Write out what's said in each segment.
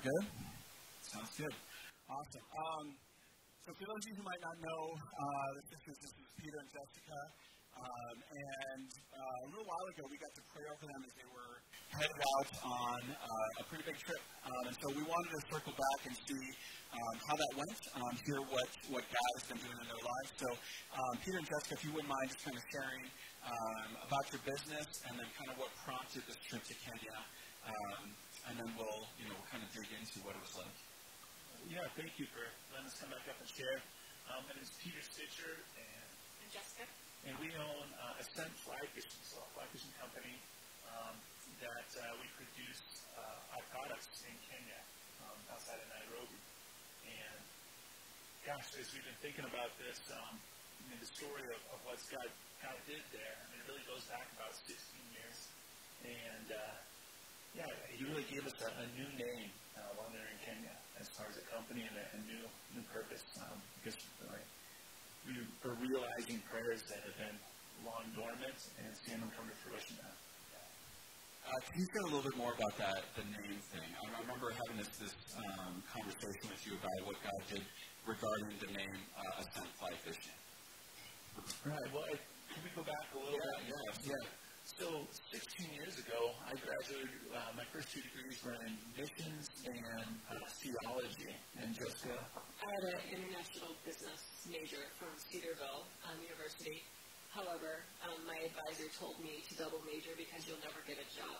We're good? Sounds good. Awesome. So for those of you who might not know, this is Peter and Jessica. And a little while ago, we got to pray over them as they were headed out on a pretty big trip. And so we wanted to circle back and see how that went, hear what God has been doing in their lives. So Peter and Jessica, if you wouldn't mind just kind of sharing about your business and then kind of what prompted this trip to Kenya. And then we'll kind of dig into what it was like. Yeah, thank you for letting us come back up and share. My name is Peter Stitcher and Jessica. And we own Ascent Fly Fishing, Sola fly fishing company that we produce our products in Kenya, outside of Nairobi. And gosh, as we've been thinking about this, the story of what God did there, it really goes back about 16 years. And He really gave us a new name while we were in Kenya as far as a company and a new purpose. Because we are realizing prayers that have been long dormant and seeing them come to fruition now. Can you say a little bit more about the name thing? I remember having this conversation with you about what God did regarding the name Ascent Fly Fishing. Right. Well, can we go back a little bit? Yeah. So 16 years ago, I graduated. My first 2 degrees were in missions and theology. And Jessica? I had an international business major from Cedarville University. However, my advisor told me to double major because you'll never get a job.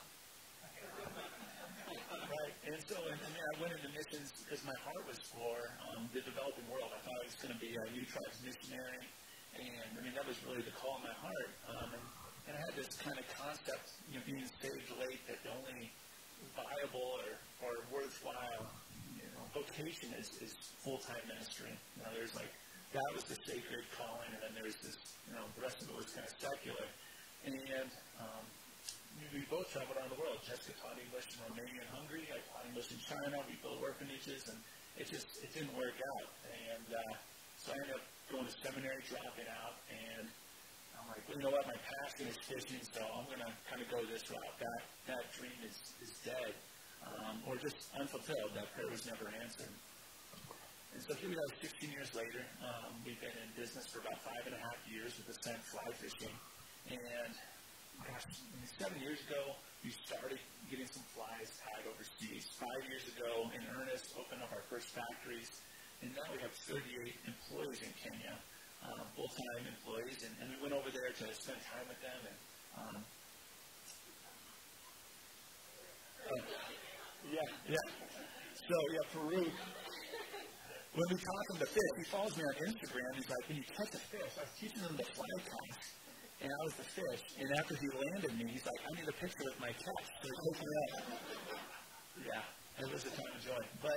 Right. And so I went into missions because my heart was for the developing world. I thought I was going to be a New Tribes missionary. And that was really the call in my heart. And I had this kind of concept, being saved late, that the only viable or worthwhile vocation is full-time ministry. There's that was the sacred calling, and then there's this, the rest of it was kind of secular. And we both traveled around the world. Jessica taught English in Romania and Hungary. I taught English in China. We built orphanages, and it didn't work out. And so I ended up going to seminary, dropping out, and I'm like, well, you know what, my passion is fishing, so I'm going to kind of go this route. That dream is dead, or just unfulfilled. That prayer was never answered. And so here we are 16 years later. We've been in business for about 5.5 years with Ascent Fly Fishing. And gosh, 7 years ago, we started getting some flies tied overseas. 5 years ago, in earnest, opened up our first factories. And now we have 38 employees in Kenya. Full-time employees, and we went over there to spend time with them. And So Peru. When we taught him to fish, he follows me on Instagram. He's like, when you catch a fish, I was teaching him the fly cast, and I was the fish. And after he landed me, he's like, I need a picture with my catch. So he took me out. Yeah, it was a time of joy. But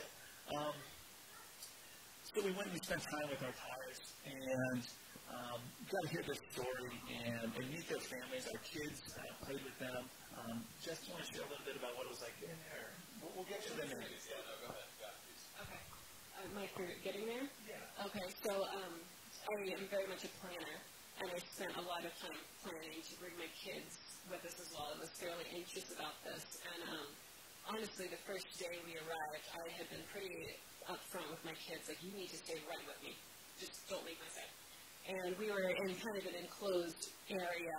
so we went and we spent time with our tires, and got to hear their story and meet their families. Our kids played with them. Just want to share a little bit about what it was like getting there. We'll get to them in a minute. Okay. My favorite getting there? Yeah. Okay, so I am very much a planner, and I spent a lot of time planning to bring my kids with us as well. I was fairly anxious about this, and honestly, the first day we arrived, I had been pretty upfront with my kids, like, you need to stay right with me. Just don't leave my side. And we were in kind of an enclosed area,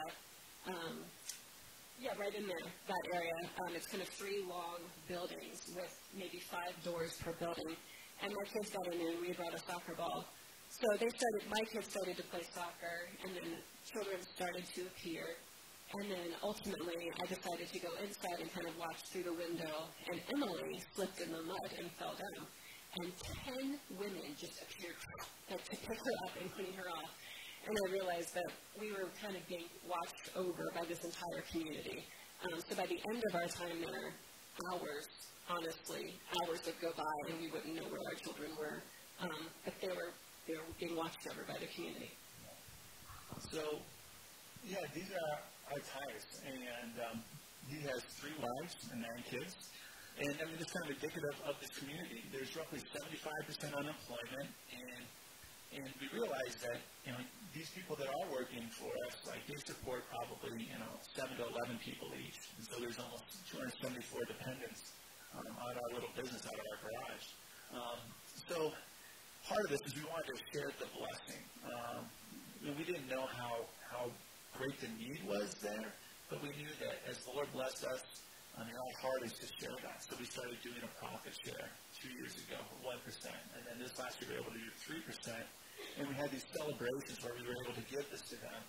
right in there, that area. It's kind of 3 long buildings with maybe 5 doors per building. And my kids got in and we brought a soccer ball. So my kids started to play soccer, and then children started to appear. And then ultimately, I decided to go inside and kind of watch through the window, and Emily slipped in the mud and fell down. And 10 women just appeared to pick her up and clean her off. And I realized that we were kind of being watched over by this entire community. So by the end of our time there, hours would go by, and we wouldn't know where our children were. But they were being watched over by the community. So, these are our tires. And he has 3 wives and 9 kids. And it's kind of indicative of this community. There's roughly 75% unemployment, and we realize that these people that are working for us, they support probably 7 to 11 people each. And so there's almost 274 dependents on our little business out of our garage. So part of this is we wanted to share the blessing. We didn't know how great the need was there, but we knew that as the Lord blessed us, our heart is to share that. So we started doing a profit share 2 years ago, 1%. And then this last year we were able to do 3%. And we had these celebrations where we were able to give this to them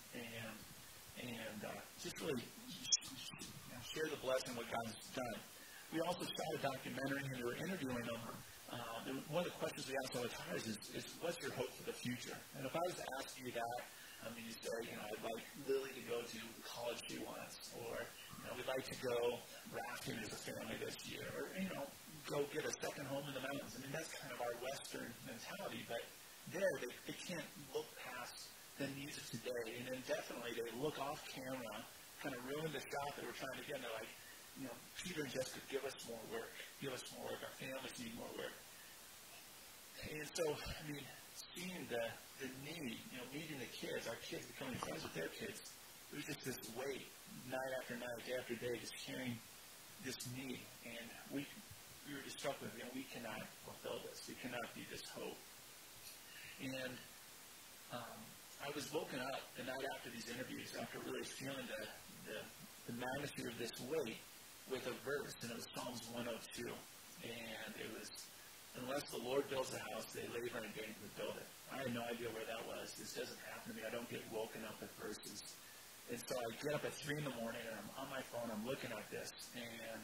and just really share the blessing what God has done. We also shot a documentary and we were interviewing them. And one of the questions we ask all the time is what's your hope for the future? And if I was to ask you that, you say, I'd like Lily to go to the college she wants, or, we'd like to go rafting as a family this year, or, go get a second home in the mountains. That's kind of our Western mentality, but they can't look past the needs of today, and then definitely they look off camera, kind of ruin the shot that we're trying to get, and they're like, Peter and Jessica, give us more work, our families need more work. And so, seeing the need, meeting the kids, our kids becoming friends with their kids, it was just this weight, night after night, day after day, just hearing this need. And we were just struck with, we cannot fulfill this. We cannot be this hope. And I was woken up the night after these interviews, after really feeling the magnitude of this weight, with a verse, and it was Psalms 102. And it was, unless the Lord builds a house, they labor in vain to build it. I had no idea where that was. This doesn't happen to me. I don't get woken up with verses. And so I get up at 3 in the morning, and I'm on my phone. I'm looking at this, and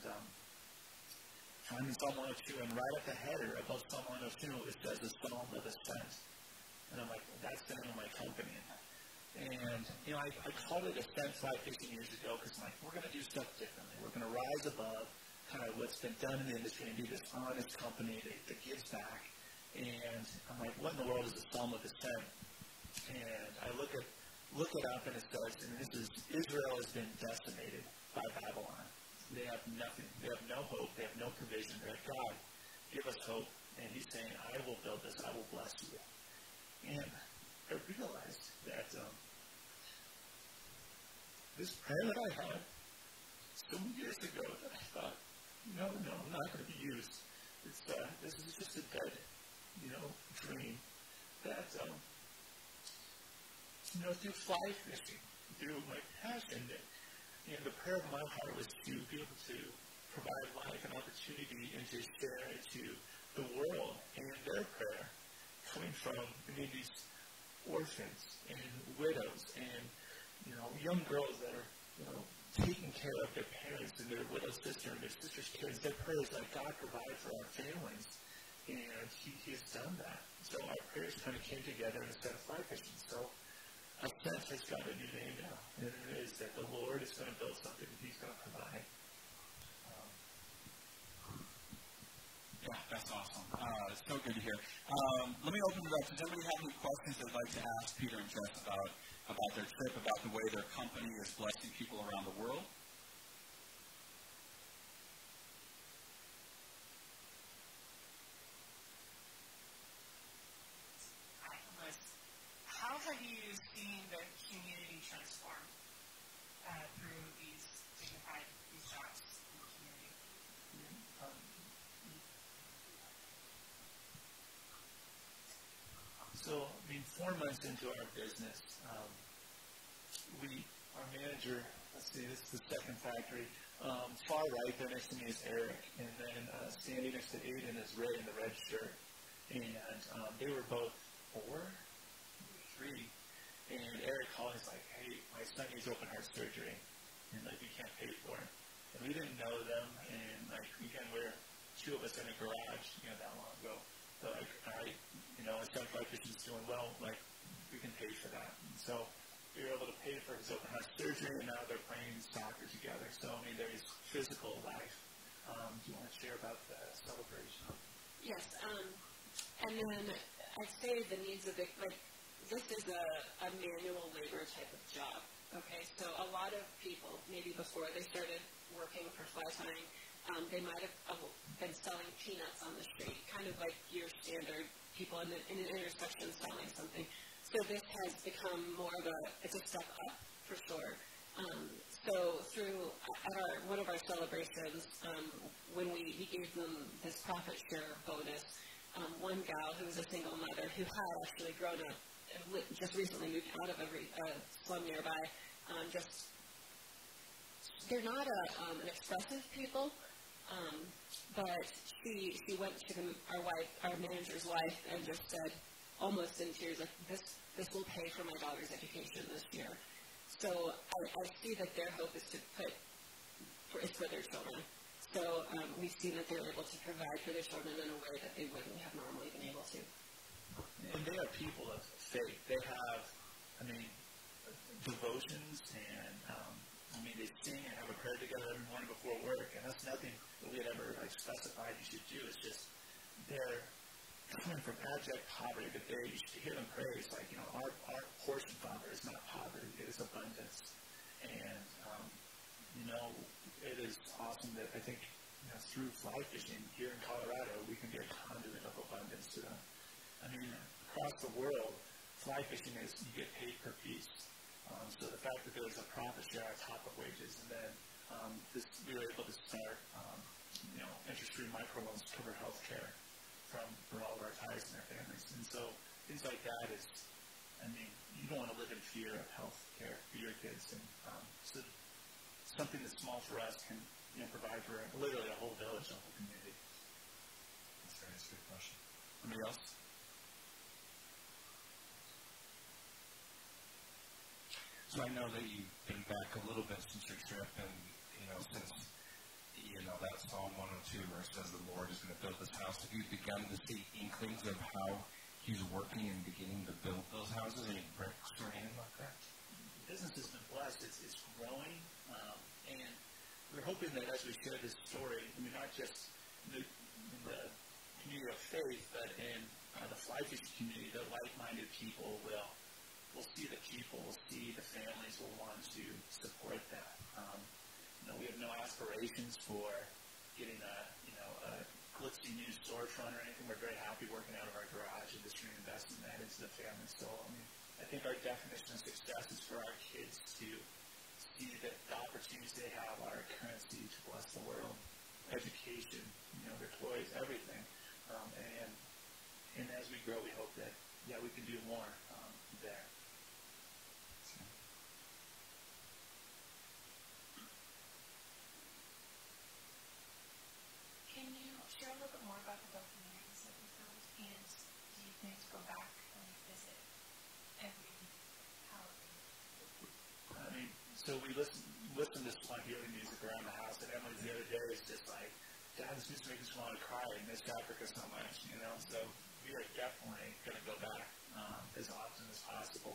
I'm in Psalm 102, and right at the header above Psalm 102, it says the Psalm of Ascent. And I'm like, well, that's the name of my company. And, I called it Ascent Fly Fishing years ago because I'm like, we're going to do stuff differently. We're going to rise above kind of what's been done in the industry and be this honest company that gives back. And I'm like, what in the world is the Psalm of Ascent? And I look it up, and it says, and this is, Israel has been decimated by Babylon. They have nothing. They have no hope. They have no provision. They're like, God, give us hope. And he's saying, I will build this. I will bless you. And I realized that this prayer that I had so many years ago that I thought, no, I'm not going to be used. This is just a dead, dream. That, through fly fishing, through my passion, and the prayer of my heart was to be able to provide life and opportunity and to share it to the world. And their prayer coming from these orphans and widows and, young girls that are, taking care of their parents and their widowed sister and their sister's kids. Their prayer is like, God provide for our families. And he has done that. So our prayers kind of came together instead of fly fishing. So Ascent has got a new name now. And it is that the Lord is going to build something and he's going to provide. Yeah, that's awesome. It's so good to hear. Let me open it up. Does anybody have any questions they'd like to ask Peter and Jess about their trip, about the way their company is blessing people around the world? How have you seen the community transform through these dignified jobs in the community? So, 4 months into our business, our manager, let's see, this is the second factory. Far right there next to me is Eric, and then standing next to Aiden is Ray in the red shirt. And they were both 4, 3, and Eric called us like, hey, my son needs open heart surgery, and we can't pay for it. And we didn't know them, and again, we're 2 of us in a garage, that long ago. So all right, Ascent Fly Fishing is doing well, we can pay for that. And so we were able to pay for his open heart surgery, and now they're playing soccer together. So, there's physical life. Do you want to share about the celebration? Yes, and then I'd say the needs of it, this is a manual labor type of job, okay? So a lot of people, maybe before they started working for fly tying, they might have been selling peanuts on the street, kind of like your standard people in an intersection selling something. So this has become more of it's a step up for sure. So through at one of our celebrations, when we gave them this profit share bonus, one gal who was a single mother who had actually grown up, just recently moved out of a slum nearby, they're not an expressive people, but she went to our manager's wife, and just said, almost in tears, like, this will pay for my daughter's education this year. So I see that their hope is for their children. So we've seen that they're able to provide for their children in a way that they wouldn't have normally been able to. And they are people of faith. They have, devotions, and they sing and have a prayer together every morning before work, and that's nothing that we had ever specified you should do. It's just they're coming from abject poverty, but you should hear them pray. It's like, our portion, Father, is not poverty, it is abundance. And it is awesome that I think through fly fishing here in Colorado, we can be a conduit of abundance to them. Across the world, fly fishing is you get paid per piece. So the fact that there's a profit share on top of wages, and then we were able to start interest-free microloans to cover health care for all of our ties and their families. And so things like that is, you don't want to live in fear of health care for your kids. And so something that's small for us can provide for literally a whole village, a whole community. That's a good question. Anybody else? So I know that you've been back a little bit since your trip, and since that Psalm 102 where it says the Lord is going to build this house, have you begun to see inklings of how He's working and beginning to build those houses? Any bricks or anything like that? The business has been blessed. It's growing, and we're hoping that as we share this story, not just in the community of faith, but in the fly fishing community, that like-minded people will see the people, will see the families, will want to support that. We have no aspirations for getting a glitzy new storefront or anything. We're very happy working out of our garage and just reinvesting that into the family. So, I think our definition of success is for our kids to see that the opportunities they have are a currency to bless the world. Education, their toys, everything. And as we grow, we hope that, we can do more there. Can you share a little bit more about the documentaries that you filmed, and do you plan to go back and visit every holiday? So we listen to Swahili music around the house, and Emily the other day is just like, Dad, this music makes me want to cry and miss Africa so much, So we are definitely going to go back as often as possible.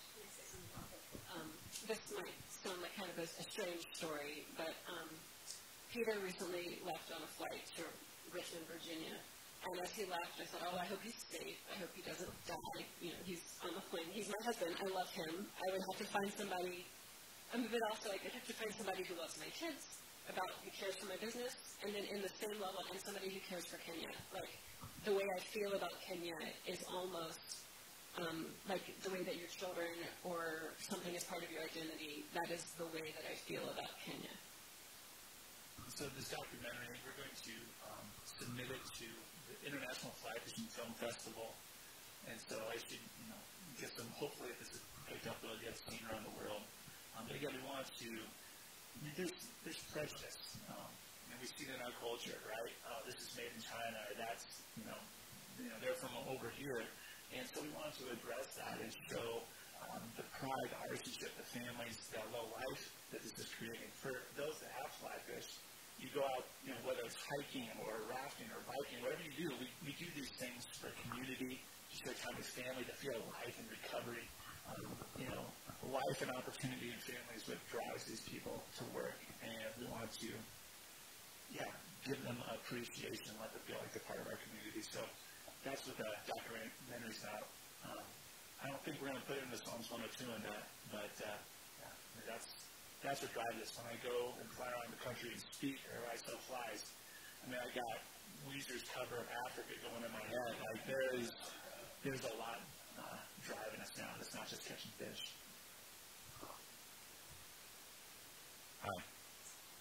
This might sound like kind of a strange story, but Peter recently left on a flight to Richmond, Virginia. And as he left, I thought, I hope he's safe. I hope he doesn't die. He's on the plane. He's my husband. I love him. I would have to find somebody. But also, I'd have to find somebody who loves my kids, who cares for my business, and then in the same level, and somebody who cares for Kenya. Like, the way I feel about Kenya is almost like the way that your children or something is part of your identity. That is the way that I feel about Kenya. So this documentary, we're going to submit it to the International Fly Fishing Film Festival. And so I should, get some, hopefully if this is picked up, it'll get seen around the world. But again, we want to, there's prejudice. And we see it in our culture, right? This is made in China, or that's, they're from over here. And so we want to address that and show the pride, the artisanship, the families, the low life that this is creating. For those that have fly fish, you go out, whether it's hiking or rafting or biking, whatever you do, we do these things for community, to show time with family, to feel life and recovery. Life and opportunity in families what drives these people to work. And we want to, give them appreciation, let them feel like they're part of our community. So that's what the documentary is about. I don't think we're going to put it in the Psalms 102 and that, but that's what drives us. When I go and fly around the country and speak, or I sell flies, I got Weezer's cover of Africa going in my head. Like, there's a lot driving us now. It's not just catching fish. Hi.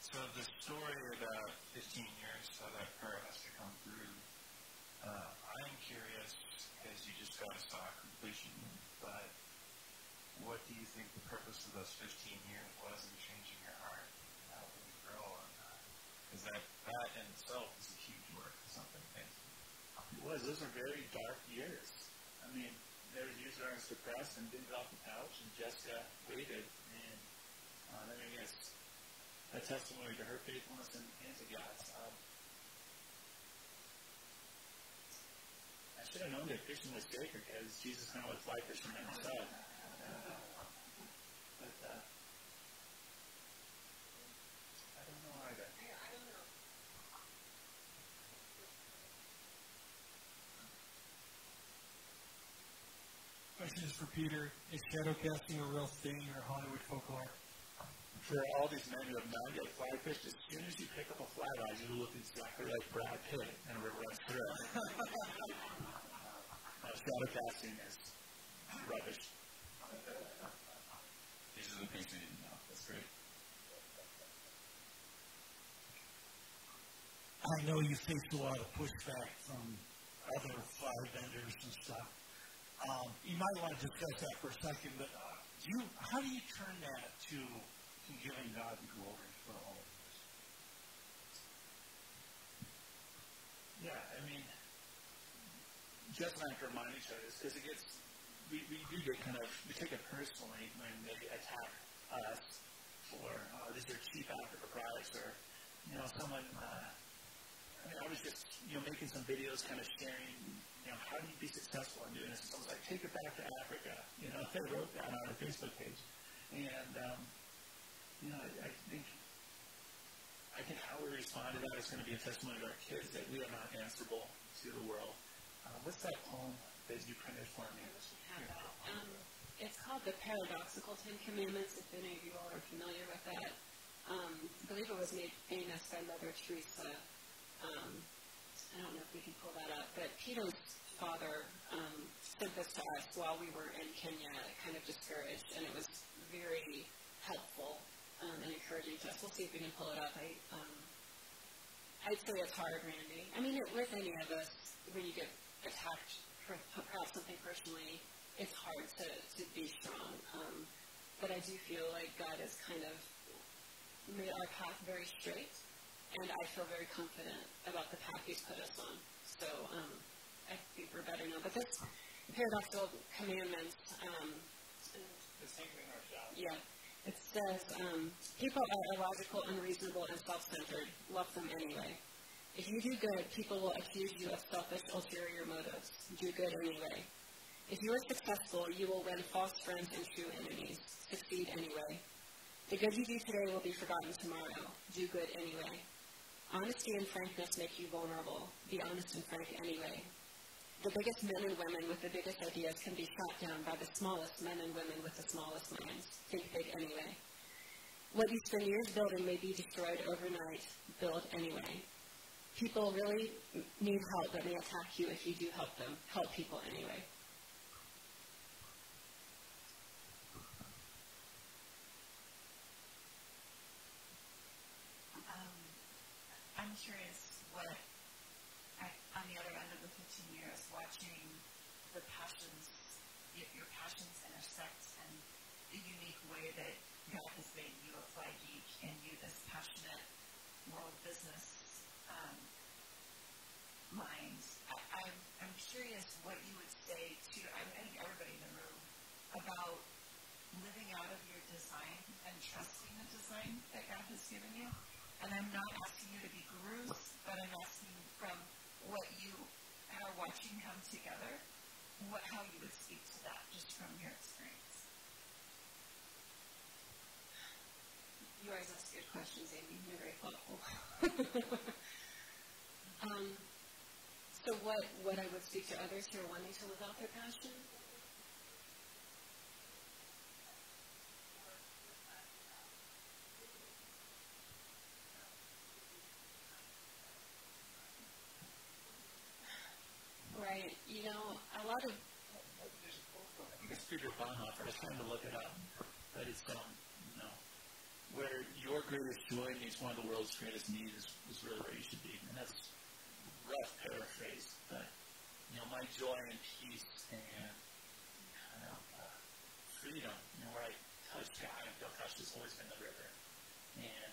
So the story about 15 years, how that part has to come through, I'm curious, because you just got a stock completion, but what do you think the purpose of those 15 years was in changing your heart and helping you grow on that? Because that in itself is a huge work. It's something amazing. It was. Those were very dark years. I mean, there were years where I was depressed and didn't get off the couch, and Jessica waited. And I mean, it's a testimony to her faithfulness and to God's. I should have known that fishing was sacred because Jesus kind of was fly fisherman himself. But I don't know either. Question is for Peter. Is shadow casting a real thing or Hollywood folklore? For all these men who have not yet fly fished, as soon as you pick up a fly rod, you look exactly like Brad Pitt and a river runs through it. Shadow casting is rubbish. These are the things we didn't know. That's great. I know you faced a lot of pushback from other fly vendors and stuff. You might want to discuss that for a second, but how do you turn that to giving God the glory for all of this? Yeah, I mean, Jeff and I have to remind each other because it gets, we do get we take it personally when they attack us for, these are cheap Africa products or, someone, I was just, making some videos kind of sharing, how do you be successful in doing this? And someone's like, take it back to Africa. They wrote that on our Facebook page. And, I think how we respond to that is going to be a testimony to our kids that we are not answerable to the world. What's that poem that you printed for me? It's called The Paradoxical Ten Commandments, if any of you all are familiar with that. I believe it was made famous by Mother Teresa. I don't know if we can pull that up, but Peter's father sent this to us while we were in Kenya, kind of discouraged, and it was very helpful and encouraging to us. We'll see if we can pull it up. I'd say it's hard, Randy. I mean, with any of us, when you get attacked for perhaps something personally, it's hard to be strong. But I do feel like God has kind of made our path very straight, and I feel very confident about the path He's put us on. So I think we're better now. But this paradoxical commandments, yeah, it says, people are illogical, unreasonable, and self-centered. Love them anyway. If you do good, people will accuse you of selfish, ulterior motives. Do good anyway. If you are successful, you will win false friends and true enemies. Succeed anyway. The good you do today will be forgotten tomorrow. Do good anyway. Honesty and frankness make you vulnerable. Be honest and frank anyway. The biggest men and women with the biggest ideas can be shot down by the smallest men and women with the smallest minds. Think big anyway. What you spend years building may be destroyed overnight. Build anyway. People really need help that may attack you if you do help them. Help people anyway. I'm curious what, on the other end of the 15 years, watching the passions, your passions intersect and the unique way that God has made you a fly geek and you this passionate world business mind. I'm curious what you would say to, I think everybody in the room, about living out of your design and trusting the design that God has given you. And I'm not asking you to be gurus, but I'm asking from what you are watching come together, how you would speak to that just from your experience. You always ask good questions, Amy. You're very thoughtful. So what I would speak to others who are wanting to live out their passion? Right. A lot of... I think it's Peter Bonhoeffer. I was trying to look it up. But it's, where your greatest joy meets one of the world's greatest needs is really where you should be. And that's rough paraphrase, but, my joy and peace and, freedom, where I touch God and feel touched has always been the river. And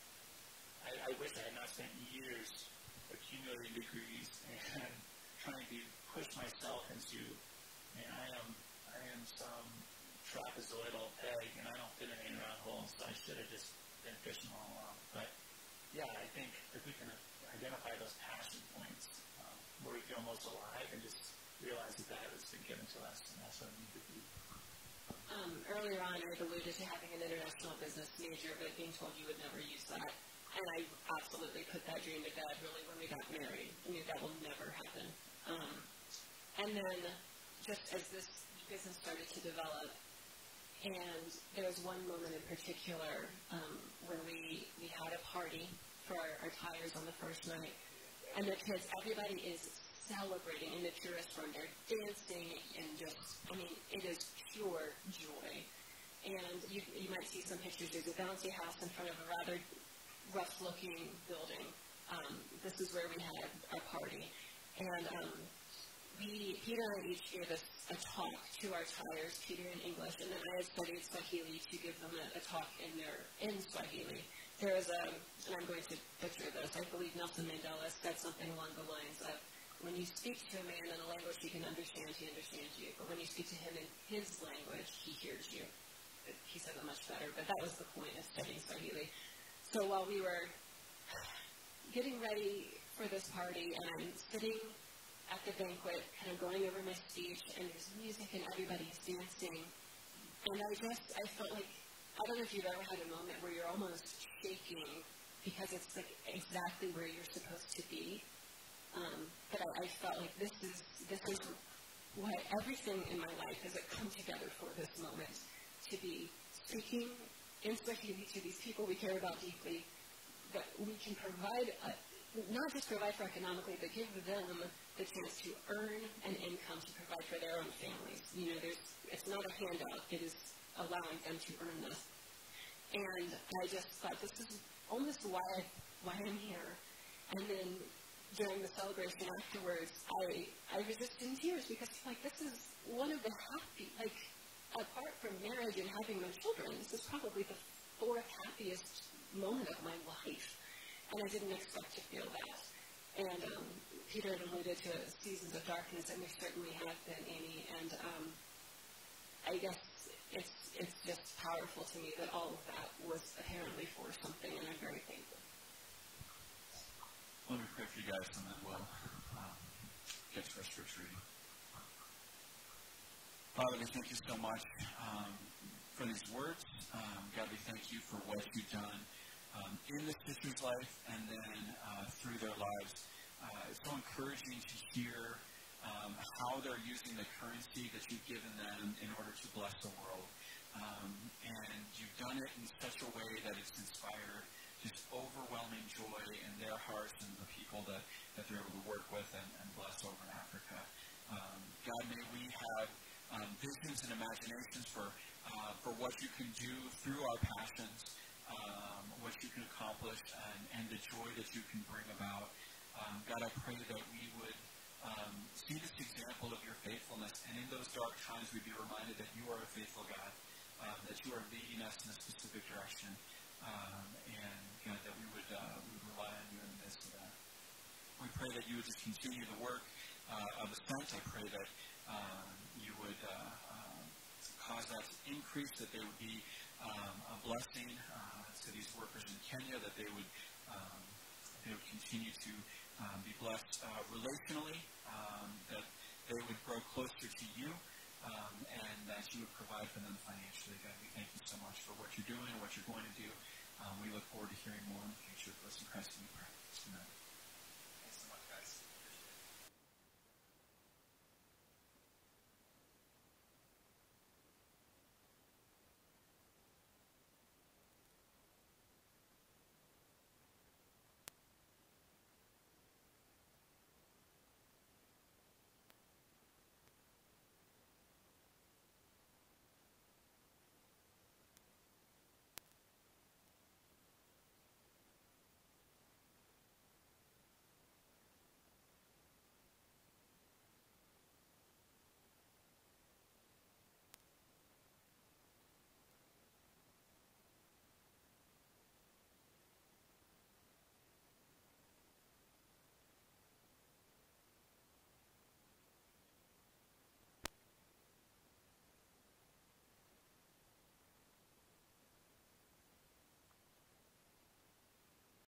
I wish I had not spent years accumulating degrees and trying to push myself into, I am some trapezoidal peg, and I don't fit in any round holes, so I should have just been fishing all along. But, I think if we can identify those passion points where we feel most alive and just realize that has been given to us, and that's what we need to be. Earlier on, I had alluded to having an international business major, but being told you would never use that. And I absolutely put that dream to bed, really, when we got married. I mean, that will never happen. And then, just as this business started to develop, and there was one moment in particular where we had a party for our tires on the first night, and the kids, everybody is celebrating in the purest form. They're dancing and just, it is pure joy. And you might see some pictures. There's a bouncy house in front of a rather rough-looking building. This is where we had our party. And Peter and I each gave us a talk to our tires, Peter in English, and then I had studied Swahili to give them a talk in Swahili. There is and I'm going to butcher this, I believe Nelson Mandela said something along the lines of, when you speak to a man in a language he can understand, he understands you. But when you speak to him in his language, he hears you. He said it much better, but that was the point of studying Swahili. So while we were getting ready for this party, and I'm sitting at the banquet, kind of going over my speech, and there's music and everybody's dancing, and I felt like, I don't know if you've ever had a moment where you're almost shaking because it's like exactly where you're supposed to be. But I felt like this is why everything in my life has come together for this moment, to be speaking in Swahili to these people we care about deeply, that we can provide, not just provide for economically, but give them the chance to earn an income to provide for their own families. It's not a handout, it is allowing them to earn this. And I just thought, this is almost why I'm here. And then during the celebration afterwards, I was just in tears because this is one of the apart from marriage and having my children, this is probably the fourth happiest moment of my life. And I didn't expect to feel that. And Peter had alluded to seasons of darkness, and there certainly have been, Amy. And I guess it's just powerful to me that all of that was apparently for something, and I'm very thankful. Let me pray for you guys, and then we'll get to our scripture reading. Father, we thank you so much for these words. God, we thank you for what you've done in this sister's life and then through their lives. It's so encouraging to hear how they're using the currency that you've given them in order to bless the world. And you've done it in such a way that it's inspired just overwhelming joy in their hearts and the people that they're able to work with and bless over in Africa. God, may we have visions and imaginations for what you can do through our passions, what you can accomplish, and the joy that you can bring about. God, I pray that we would see this example of your faithfulness, and in those dark times we'd be reminded that you are a faithful God, that you are leading us in a specific direction, and God, that we would rely on you in the midst of that. We pray that you would just continue the work of Ascent. I pray that you would cause that to increase, that they would be a blessing to these workers in Kenya, that they would continue to be blessed relationally, that they would grow closer to you, and that you would provide for them financially. God, we thank you so much for what you're doing and what you're going to do. We look forward to hearing more in the future. For us in Christ, we pray. Amen.